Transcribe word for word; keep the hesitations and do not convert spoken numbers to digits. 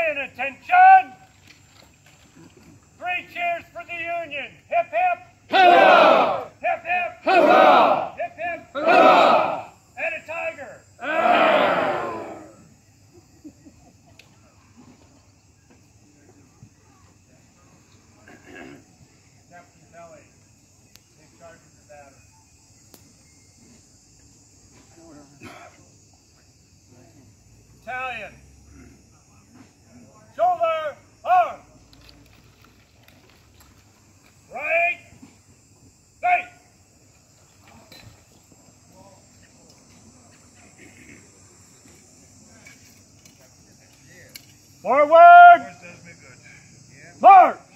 Battalion, attention! Three cheers for the Union. Hip hip! Hurrah! Hip hip! Hurrah! Hip hip! Hurrah! And a tiger! Captain Kelly, take charge of the battery. Battalion, shoulder, arm, right, right. Forward, march.